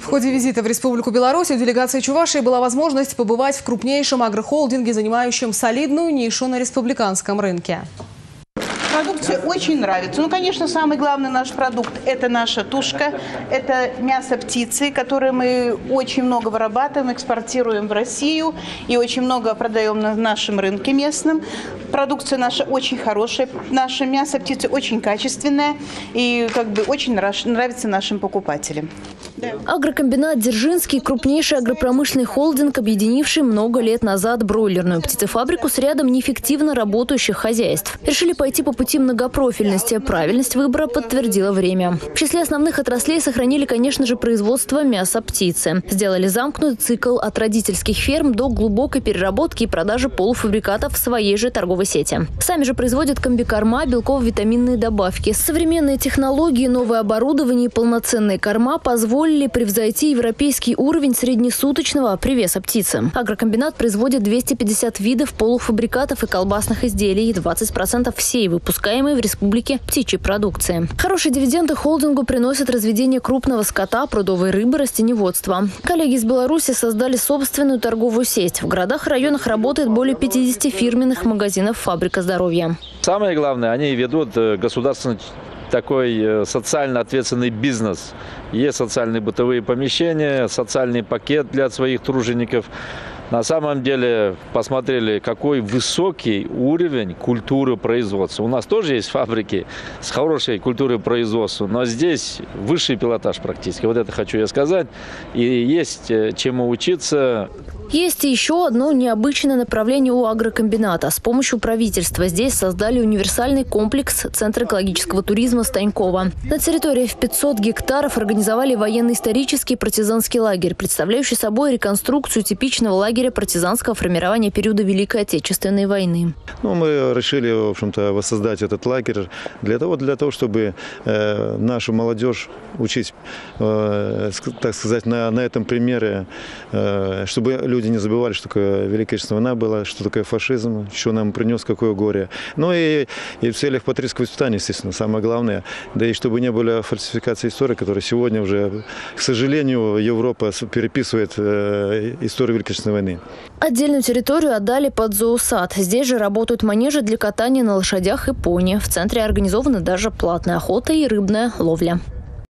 В ходе визита в Республику Беларусь у делегации Чувашии была возможность побывать в крупнейшем агрохолдинге, занимающем солидную нишу на республиканском рынке. Продукция очень нравится. Ну, конечно, самый главный наш продукт – это наша тушка, это мясо птицы, которое мы очень много вырабатываем, экспортируем в Россию и очень много продаем на нашем рынке местном. Продукция наша очень хорошая, наше мясо птицы очень качественное и очень нравится нашим покупателям. Да. Агрокомбинат «Дзержинский» – крупнейший агропромышленный холдинг, объединивший много лет назад бройлерную птицефабрику с рядом неэффективно работающих хозяйств. Решили пойти по пути многопрофильности. Правильность выбора подтвердило время. В числе основных отраслей сохранили, конечно же, производство мяса птицы. Сделали замкнутый цикл от родительских ферм до глубокой переработки и продажи полуфабрикатов в своей же торговой сети. Сами же производят комбикорма, белково-витаминные добавки. Современные технологии, новое оборудование и полноценные корма позволили превзойти европейский уровень среднесуточного привеса птицы. Агрокомбинат производит 250 видов полуфабрикатов и колбасных изделий и 20% всей выпускаемой в республике птичьей продукции. Хорошие дивиденды холдингу приносят разведение крупного скота, прудовой рыбы, растениеводства. Коллеги из Беларуси создали собственную торговую сеть. В городах и районах работает более 50 фирменных магазинов «Фабрика здоровья». Самое главное, они ведут государственный такой социально ответственный бизнес. Есть социальные бытовые помещения, социальный пакет для своих тружеников. На самом деле посмотрели, какой высокий уровень культуры производства. У нас тоже есть фабрики с хорошей культурой производства, но здесь высший пилотаж практически. Вот это хочу я сказать. И есть чему учиться. Есть еще одно необычное направление у агрокомбината. С помощью правительства здесь создали универсальный комплекс Центра экологического туризма Станькова. На территории в 500 гектаров организовали военно-исторический партизанский лагерь, представляющий собой реконструкцию типичного лагеря партизанского формирования периода Великой Отечественной войны. Мы решили, в общем-то, воссоздать этот лагерь для того, чтобы нашу молодежь учить, так сказать, на этом примере, чтобы люди не забывали, что такое Великая Отечественная война была, что такое фашизм, что нам принес, какое горе. Ну и в целях патриотического воспитания, естественно, самое главное. Да и чтобы не было фальсификации истории, которая сегодня уже, к сожалению, Европа переписывает историю Великой Отечественной войны. Отдельную территорию отдали под зоосад. Здесь же работают манежи для катания на лошадях и пони. В центре организована даже платная охота и рыбная ловля.